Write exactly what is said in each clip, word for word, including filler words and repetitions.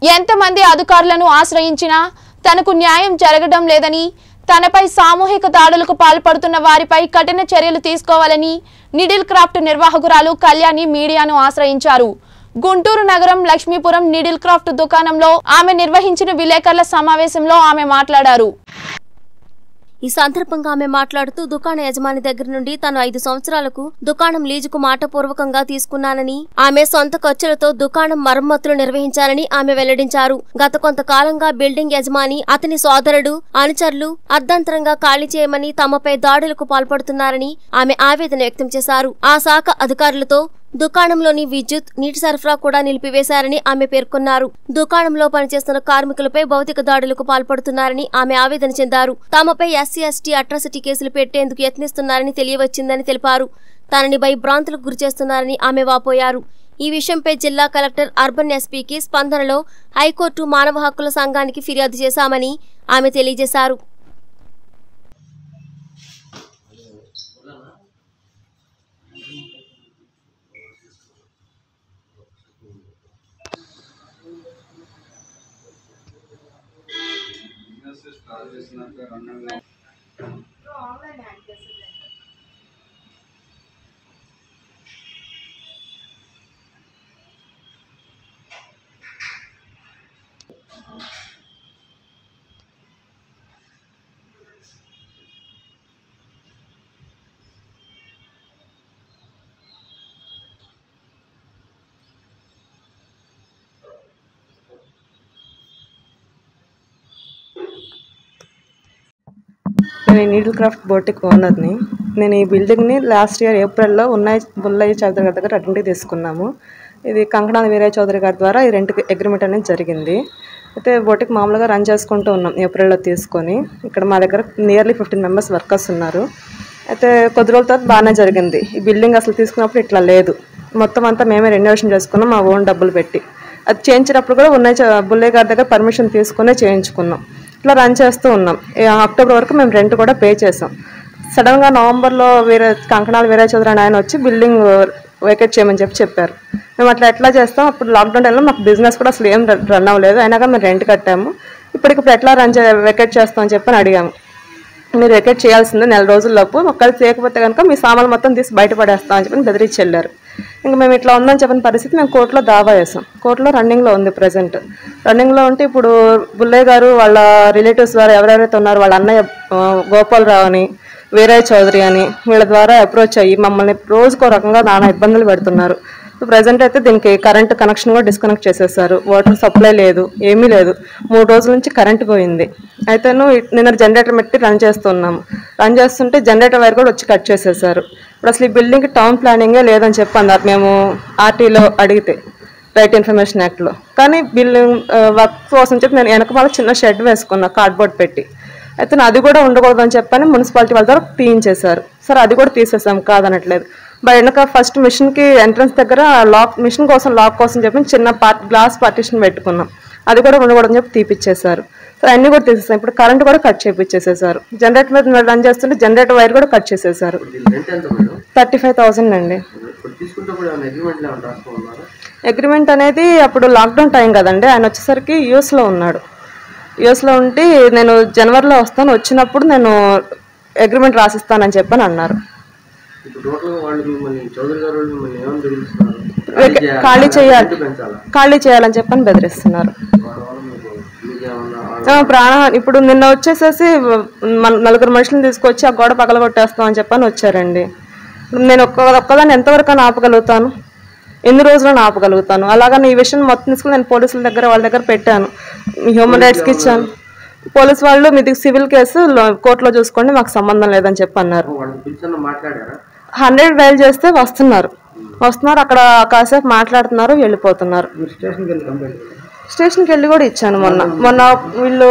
ఎంతమంది అధికారులను ఆశ్రయించినా తనకు న్యాయం జరగడం లేదని, తనపై సామూహిక దాడులకు పాల్పడుతున్న వారిపై కఠిన చర్యలు తీసుకోవాలని నీడిల్ క్రాఫ్ట్ నిర్వాహకురాలు కళ్యాణి మీడియాను ఆశ్రయించారు. గుంటూరు నగరం లక్ష్మీపురం నీడిల్ క్రాఫ్ట్ దుకాణంలో ఆమె నిర్వహించిన విలేకరుల సమావేశంలో ఆమె మాట్లాడారు. ఈ సందర్భంగా ఆమె మాట్లాడుతూ దుకాణ యజమాని దగ్గర నుండి తాను ఐదు సంవత్సరాలకు దుకాణం లీజుకు మాటపూర్వకంగా తీసుకున్నానని, ఆమె సొంత ఖర్చులతో దుకాణం మరమ్మతులు నిర్వహించాలని ఆమె వెల్లడించారు. గత కొంతకాలంగా బిల్డింగ్ యజమాని, అతని సోదరుడు, అనుచరులు అర్ధంతరంగా ఖాళీ చేయమని తమపై దాడులకు పాల్పడుతున్నారని ఆమె ఆవేదన వ్యక్తం చేశారు. ఆ శాఖ అధికారులతో దుకాణంలోని విద్యుత్, నీటి సరఫరా కూడా నిలిపివేశారని ఆమె పేర్కొన్నారు. దుకాణంలో పనిచేస్తున్న కార్మికులపై భౌతిక దాడులకు పాల్పడుతున్నారని ఆమె ఆవేదన చెందారు. తమపై ఎస్సీ ఎస్టీ అట్రాసిటీ కేసులు పెట్టేందుకు యత్నిస్తున్నారని తెలియవచ్చిందని తెలిపారు. తనని భయభ్రాంతులకు గురిచేస్తున్నారని ఆమె వాపోయారు. ఈ విషయంపై జిల్లా కలెక్టర్, అర్బన్ ఎస్పీకి స్పందనలో హైకోర్టు మానవ హక్కుల సంఘానికి ఫిర్యాదు చేశామని ఆమె తెలియజేశారు. నేను నీడిల్ క్రాఫ్ట్ బోటిక్ ఓనర్ని. నేను ఈ బిల్డింగ్ని లాస్ట్ ఇయర్ ఏప్రిల్లో ఉన్నాయి బుల్లయ్య చౌదరి గారి దగ్గర రెంట్కి తీసుకున్నాము. ఇది కంకణాల వీరయ్య చౌదరి గారి ద్వారా ఈ రెంట్కి అగ్రిమెంట్ అనేది జరిగింది. అయితే బోటిక్ మామూలుగా రన్ చేసుకుంటూ ఉన్నాం ఏప్రిల్లో తీసుకొని. ఇక్కడ మా దగ్గర నియర్లీ ఫిఫ్టీన్ మెంబర్స్ వర్కర్స్ ఉన్నారు. అయితే కొద్ది రోజుల తర్వాత బాగానే జరిగింది. ఈ బిల్డింగ్ అసలు తీసుకున్నప్పుడు ఇట్లా లేదు. మొత్తం అంతా మేమే రెనోవేషన్ చేసుకున్నాం మా ఓన్ డబ్బులు పెట్టి. అది చేయించినప్పుడు కూడా ఉన్నాయి బుల్లయ్య గారి దగ్గర పర్మిషన్ తీసుకునే చేయించుకున్నాం. ఇట్లా రన్ చేస్తూ ఉన్నాం. అక్టోబర్ వరకు మేము రెంట్ కూడా పే చేసాం. సడన్గా నవంబర్లో వేరే కంకణాలు వీరయ్య చౌదరి అని ఆయన వచ్చి బిల్డింగ్ వేకేట్ చేయమని చెప్పి చెప్పారు. మేము అట్లా ఎట్లా చేస్తాం, అప్పుడు లాక్డౌన్ టైంలో మాకు బిజినెస్ కూడా అసలు ఏం రన్ అవ్వలేదు. అయినా కానీ మేము రెంట్ కట్టాము. ఇప్పటికిప్పుడు ఎట్లా రన్ చే వేకేట్ చేస్తామని చెప్పని అడిగాము. మీరు వేకేట్ చేయాల్సిందే నెల రోజుల్లోపు, ఒకవేళ చేయకపోతే కనుక మీ సామాన్లు మొత్తం తీసి బయటపడేస్తామని చెప్పి బెదిరించి వెళ్ళారు. ఇంకా మేము ఇట్లా ఉందని చెప్పిన పరిస్థితి మేము కోర్టులో దావా వేసాం. కోర్టులో రన్నింగ్లో ఉంది ప్రజెంట్. రన్నింగ్లో ఉంటే ఇప్పుడు బుల్లయ్య గారు వాళ్ళ రిలేటివ్స్ ద్వారా ఎవరెవరైతే ఉన్నారో వాళ్ళ అన్నయ్య గోపాలరావు అని, వీరయ్య చౌదరి అని, వీళ్ళ ద్వారా అప్రోచ్ అయ్యి మమ్మల్ని రోజుకో రకంగా నానా ఇబ్బందులు పెడుతున్నారు. ప్రజెంట్ అయితే దీనికి కరెంట్ కనెక్షన్ కూడా డిస్కనెక్ట్ చేసేసారు. వాటర్ సప్లై లేదు, ఏమీ లేదు. మూడు రోజుల నుంచి కరెంట్ పోయింది. అయితే నిన్న జనరేటర్ పెట్టి రన్ చేస్తున్నాము. రన్ చేస్తుంటే జనరేటర్ వైర్ కూడా వచ్చి కట్ చేసేసారు. ఇప్పుడు అసలు ఈ బిల్డింగ్కి టౌన్ ప్లానింగే లేదని చెప్పి అన్నారు మేము ఆర్టీలో అడిగితే, రైట్ ఇన్ఫర్మేషన్ యాక్ట్లో. కానీ బిల్డింగ్ వర్క్ కోసం చెప్పి నేను వెనకమాల చిన్న షెడ్ వేసుకున్నా కార్డ్బోర్డ్ పెట్టి. అయితే అది కూడా ఉండకూడదని చెప్పని మున్సిపాలిటీ వాళ్ళ ద్వారా తీయించేశారు. సరే అది కూడా తీసేసాం, కాదనట్లేదు. బట్ వెనక ఫస్ట్ మిషన్కి ఎంట్రన్స్ దగ్గర లాక్, మిషన్ కోసం లాక్ కోసం చెప్పి చిన్న పార్ట్ గ్లాస్ పార్టిషన్ పెట్టుకున్నాం. అది కూడా ఉండకూడదని చెప్పి తీపిచ్చేశారు. సరే అన్నీ కూడా తీసేసాం. ఇప్పుడు కరెంట్ కూడా కట్ చేయించేసేసారు. జనరేటర్ మీద రన్ చేస్తుంటే జనరేటర్ వైర్ కూడా కట్ చేసేసారు. థర్టీ ఫైవ్ థౌసండ్ అండి. అగ్రిమెంట్ అనేది అప్పుడు లాక్డౌన్ టైం కదండి. ఆయన వచ్చేసరికి యూఎస్లో ఉన్నాడు. యూఎస్లో ఉండి నేను జనవరిలో వస్తాను, వచ్చినప్పుడు నేను అగ్రిమెంట్ రాసిస్తానని చెప్పని అన్నారు. ఖాళీ చేయాలి ఖాళీ చేయాలని చెప్పని బెదిరిస్తున్నారు. ప్రాణహాని ఇప్పుడు నిన్న వచ్చేసేసి నలుగురు మనుషులను తీసుకొచ్చి ఆ గోడ పగలగొట్టేస్తాం అని చెప్పని వచ్చారండి. నేను ఒక్క ఒక్కదాన్ని ఎంతవరకు ఆపగలుగుతాను, ఎన్ని రోజులను ఆపగలుగుతాను? అలాగని ఈ విషయం మొత్తం తీసుకుని నేను పోలీసుల దగ్గర వాళ్ళ దగ్గర పెట్టాను, హ్యూమన్ రైట్స్కి ఇచ్చాను. పోలీసు వాళ్ళు మీది సివిల్ కేసు కోర్టులో చూసుకోండి, మాకు సంబంధం లేదని చెప్పి అన్నారు. హండ్రెడ్ డైల్ చేస్తే వస్తున్నారు వస్తున్నారు అక్కడ కాసేపు మాట్లాడుతున్నారు, వెళ్ళిపోతున్నారు. స్టేషన్కి వెళ్ళి కూడా ఇచ్చాను మొన్న మొన్న వీళ్ళు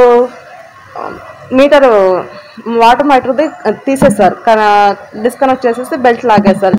మీటర్ వాటర్ మీటర్ది తీసేసారు, డిస్కనెక్ట్ చేసేసి బెల్ట్ లాగేశారు.